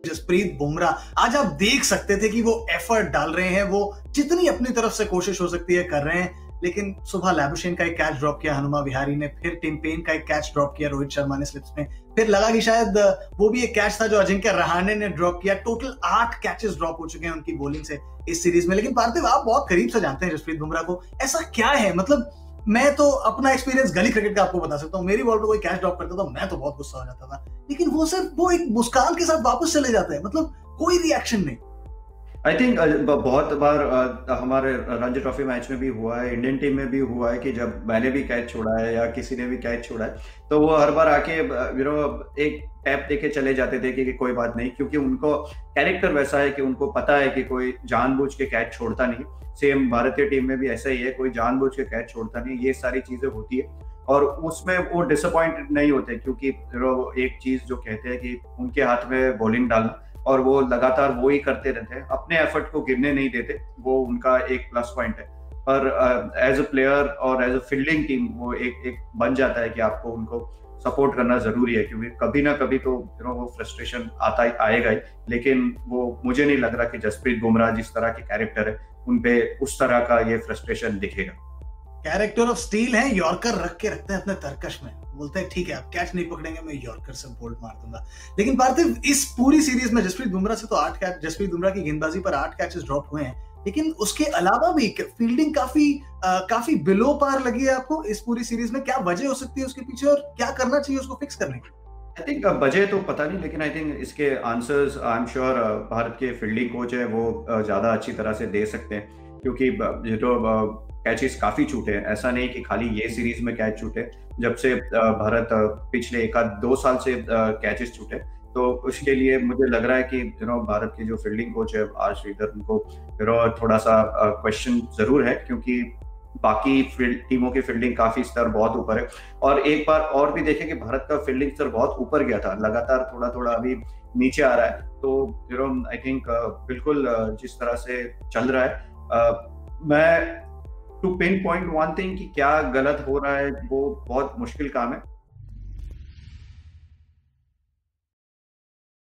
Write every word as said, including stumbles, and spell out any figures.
जसप्रीत बुमराह आज आप देख सकते थे कि वो एफर्ट डाल रहे हैं, वो जितनी अपनी तरफ से कोशिश हो सकती है कर रहे हैं, लेकिन सुबह लैबुशेन का एक कैच ड्रॉप किया हनुमा विहारी ने, फिर टिम पेन का एक कैच ड्रॉप किया रोहित शर्मा ने स्लिप्स में, फिर लगा कि शायद वो भी एक कैच था जो अजिंक्य रहाणे ने ड्रॉप किया। टोटल आठ कैचेस ड्रॉप हो चुके हैं उनकी बॉलिंग से इस सीरीज में। लेकिन पार्थिव, आप बहुत करीब से जानते हैं जसप्रीत बुमराह को, ऐसा क्या है? मतलब मैं तो अपना एक्सपीरियंस गली क्रिकेट का आपको बता सकता हूँ, मेरी बॉल पे कोई कैच ड्रॉप करता था मैं तो बहुत गुस्सा हो जाता था, लेकिन वो सिर्फ वो एक मुस्कान के साथ वापस चले जाते हैं, मतलब कोई रिएक्शन नहीं। आई थिंक बहुत बार uh, हमारे रणजी ट्रॉफी मैच में भी हुआ है, इंडियन टीम में भी हुआ है कि जब मैंने भी कैच छोड़ा है या किसी ने भी कैच छोड़ा है तो वो हर बार आके यू नो एक टैप देके चले जाते थे कि, कि कोई बात नहीं, क्योंकि उनको कैरेक्टर वैसा है कि उनको पता है कि कोई जानबूझ के कैच छोड़ता नहीं। सेम भारतीय टीम में भी ऐसा ही है, कोई जानबूझ के कैच छोड़ता नहीं, ये सारी चीजें होती है और उसमें वो डिसअपॉइंटेड नहीं होते, क्योंकि एक चीज जो कहते हैं कि उनके हाथ में बॉलिंग डालना और वो लगातार वो ही करते रहते हैं, अपने एफर्ट को गिरने नहीं देते, वो उनका एक प्लस पॉइंट है। पर एज अ प्लेयर और एज अ फील्डिंग टीम वो एक एक बन जाता है कि आपको उनको सपोर्ट करना जरूरी है, क्योंकि कभी ना कभी तो यू नो वो फ्रस्ट्रेशन आता ही आएगा ही। लेकिन वो मुझे नहीं लग रहा कि जसप्रीत बुमराह जिस तरह के कैरेक्टर है उनपे उस तरह का ये फ्रस्ट्रेशन दिखेगा। कैरेक्टर ऑफ स्टील है, यॉर्कर रख के रखते हैं अपने तरकश में, बोलते हैं ठीक है आप कैच नहीं पकड़ेंगे मैं यॉर्कर से बोल्ट मार दूंगा। लेकिन पार्थिव, इस पूरी सीरीज में जसप्रीत बुमराह से तो आठ कैच, जसप्रीत बुमराह की गेंदबाजी पर आठ कैचेस ड्रॉप हुए हैं, लेकिन उसके अलावा भी फील्डिंग काफी आ, काफी बिलो पार लगी है आपको इस पूरी सीरीज में। क्या वजह हो सकती है उसके पीछे और क्या करना चाहिए उसको फिक्स करने के? आई थिंक वजह तो पता नहीं, लेकिन आई थिंक इसके answers I am sure Bharat के फील्डिंग कोच है वो ज्यादा अच्छी तरह से दे सकते हैं, क्योंकि जो कैचेस काफी छूटे हैं, ऐसा नहीं कि खाली ये सीरीज में कैच छूटे, जब से भारत पिछले एक आध दो साल से कैचेस छूटे, तो उसके लिए मुझे लग रहा है कि यू नो भारत के जो फील्डिंग कोच है आर श्रीधर, उनको यू नो थोड़ा सा क्वेश्चन जरूर है, क्योंकि बाकी टीमों की फील्डिंग काफी स्तर बहुत ऊपर है। और एक बार और भी देखें कि भारत का फील्डिंग स्तर बहुत ऊपर गया था, लगातार थोड़ा थोड़ा अभी नीचे आ रहा है, तो यू नो आई थिंक बिल्कुल जिस तरह से चल रहा है, मैं to pinpoint one thing कि क्या गलत हो रहा है वो बहुत मुश्किल काम है,